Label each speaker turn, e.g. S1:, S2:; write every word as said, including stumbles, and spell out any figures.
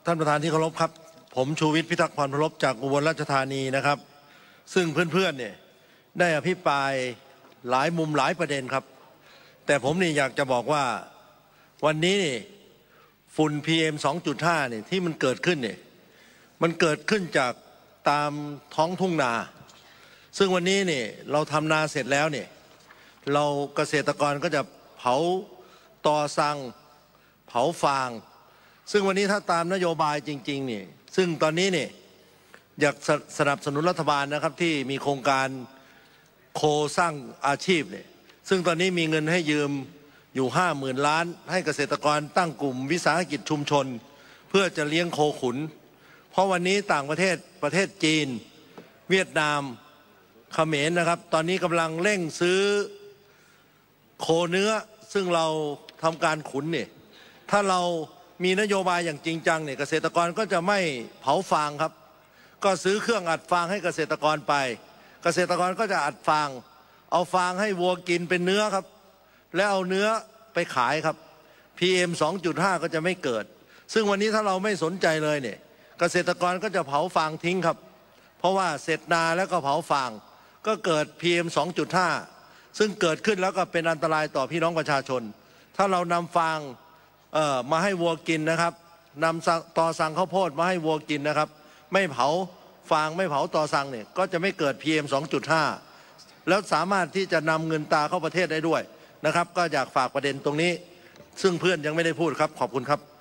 S1: ท่านประธานที่เคารพครับผมชูวิทย์พิทักษ์พรพลบจากอุบลราชธานีนะครับซึ่งเพื่อนๆเนี่ยได้อภิปรายหลายมุมหลายประเด็นครับแต่ผมนี่อยากจะบอกว่าวันนี้นี่ฝุ่น พี เอ็ม สองจุดห้า เนี่ยที่มันเกิดขึ้นเนี่ยมันเกิดขึ้นจากตามท้องทุ่งนาซึ่งวันนี้เนี่ยเราทำนาเสร็จแล้วเนี่ยเราเกษตรกรก็จะเผาตอสังเผาฟางซึ่งวันนี้ถ้าตามนโยบายจริงๆเนี่ยซึ่งตอนนี้เนี่ยอยากสนับสนุนรัฐบาลนะครับที่มีโครงการโคสร้างอาชีพเนี่ยซึ่งตอนนี้มีเงินให้ยืมอยู่ห้าหมื่นล้านให้เกษตรกรตั้งกลุ่มวิสาหกิจชุมชนเพื่อจะเลี้ยงโคขุนเพราะวันนี้ต่างประเทศประเทศจีนเวียดนามเขมรนะครับตอนนี้กำลังเร่งซื้อโคเนื้อซึ่งเราทำการขุนเนี่ยถ้าเรามีนโยบายอย่างจริงจังเนี่ยเกษตรกรก็จะไม่เผาฟางครับก็ซื้อเครื่องอัดฟางให้เกษตรกรไปเกษตรกรก็จะอัดฟางเอาฟางให้วัวกินเป็นเนื้อครับแล้วเอาเนื้อไปขายครับ พี เอ็ม สองจุดห้า ก็จะไม่เกิดซึ่งวันนี้ถ้าเราไม่สนใจเลยเนี่ยเกษตรกรก็จะเผาฟางทิ้งครับเพราะว่าเสร็จนาแล้วก็เผาฟางก็เกิด พี เอ็ม สองจุดห้า ซึ่งเกิดขึ้นแล้วก็เป็นอันตรายต่อพี่น้องประชาชนถ้าเรานำฟางเอ่อมาให้วัวกินนะครับนำตอสังข้าวโพดมาให้วัวกินนะครับไม่เผาฟางไม่เผาตอสังเนี่ยก็จะไม่เกิด พี เอ็ม สองจุดห้า แล้วสามารถที่จะนำเงินตาเข้าประเทศได้ด้วยนะครับก็อยากฝากประเด็นตรงนี้ซึ่งเพื่อนยังไม่ได้พูดครับขอบคุณครับ